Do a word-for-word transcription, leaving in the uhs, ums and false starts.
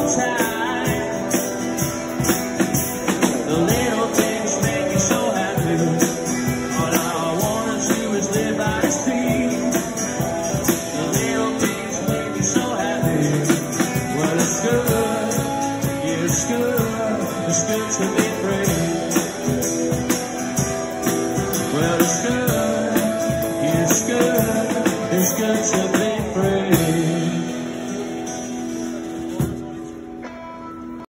time. The little things make me so happy. All I wanna do is live by his feet. The little things make me so happy. Well, it's good, yeah, it's good, it's good to be free. Well, it's good, yeah, it's good, it's good to be